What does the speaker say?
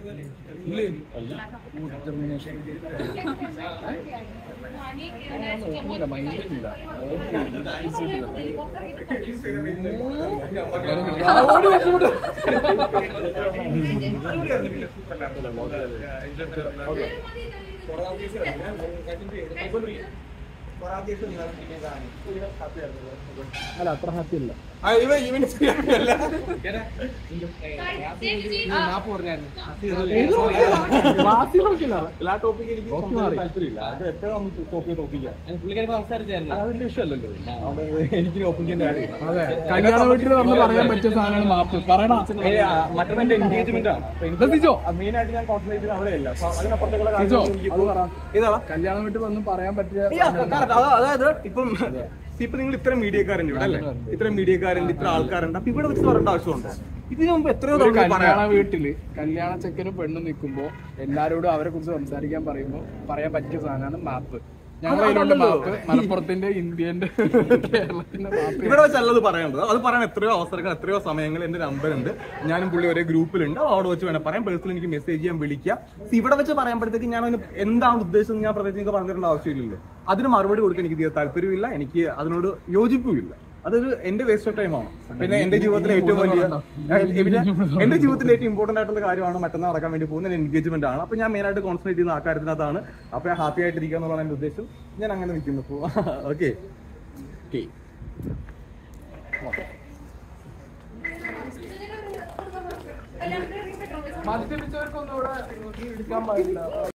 അല്ല അത്ര ഹാപ്പി അല്ല. കല്യാണ വീട്ടിൽ വന്ന് പറയാൻ പറ്റിയ സാധനമാണ് മാപ്പ്. പറയണോ? മറ്റേ എൻഗേജ്മെന്റ് ആണ് മെയിൻ ആയിട്ട് ഞാൻ കോൺസെൻട്രേറ്റ് ചെയ്യുന്നത് അവിടെയല്ല. കല്യാണ വീട്ടിൽ വന്ന് പറയാൻ പറ്റിയ അതായത് ഇപ്പം നിങ്ങൾ ഇത്ര മീഡിയക്കാരുണ്ട് ഇവിടെ അല്ലേ, ഇത്ര മീഡിയക്കാരുണ്ട്, ഇത്ര ആൾക്കാരുണ്ട്. അപ്പൊ ഇവിടെ വെച്ച് പറയേണ്ട ആവശ്യമുണ്ടോ? ഇതിനു മുമ്പ് എത്രയോ കല്യാണ വീട്ടില് കല്യാണ ചെക്കനും പെണ്ണും നിൽക്കുമ്പോ എല്ലാരോടും അവരെ കുറിച്ച് സംസാരിക്കാൻ പറയുമ്പോ പറയാൻ പറ്റിയ സാധനമാണ് മാപ്പ്. ഞങ്ങളുടെ മാപ്പ്, മലപ്പുറത്തിന്റെ, ഇന്ത്യന്റെ, കേരളത്തിന്റെ മാപ്പ്. ഇവിടെ വെച്ചല്ലത് പറയേണ്ടത്. അത് പറയാൻ എത്രയോ അവസരങ്ങൾ, എത്രയോ സമയങ്ങൾ. എന്റെ നമ്പർ ഉണ്ട്, ഞാനും പുള്ളി ഒരേ ഗ്രൂപ്പിലുണ്ട്. അവിടെ വെച്ച് വേണം പറയാൻ. പേഴ്സണൽ എനിക്ക് മെസ്സേജ് ചെയ്യാൻ, വിളിക്കാം. ഇവിടെ വെച്ച് പറയുമ്പോഴത്തേക്ക് ഞാൻ അതിന് എന്താണ് ഉദ്ദേശം ഞാൻ പ്രത്യേകിച്ച് പറഞ്ഞിട്ടുള്ള ആവശ്യമില്ലല്ലോ. അതിന് മറുപടി കൊടുക്കാൻ എനിക്ക് താല്പര്യമില്ല, എനിക്ക് അതിനോട് യോജിപ്പുമില്ല. അതൊരു എന്റെ വേസ്റ്റ് ഓഫ് ടൈമാണ്. പിന്നെ എന്റെ ജീവിതത്തിലെ ഏറ്റവും എന്റെ ജീവിതത്തിലെ ഏറ്റവും ഇമ്പോർട്ടന്റ് ആയിട്ടുള്ള കാര്യമാണ് മറ്റന്നാൾ നടക്കാൻ വേണ്ടി പോകുന്ന എൻഗേജ്മെന്റ് ആണ്. അപ്പൊ ഞാൻ മെയിൻ ആയിട്ട് കോൺസെൻട്രേറ്റ് ചെയ്യുന്ന ആ കാര്യത്തിനകത്താണ്. അപ്പൊ ഞാൻ ഹാപ്പി ആയിട്ടിരിക്കുക എന്നുള്ളതാണ് എന്റെ ഉദ്ദേശം. ഞാൻ അങ്ങനെ നിൽക്കുന്നു. ഓക്കെ മദ്യപിച്ചവർക്കൊന്നും ഇവിടെ എടുക്കാൻ പാടില്ല.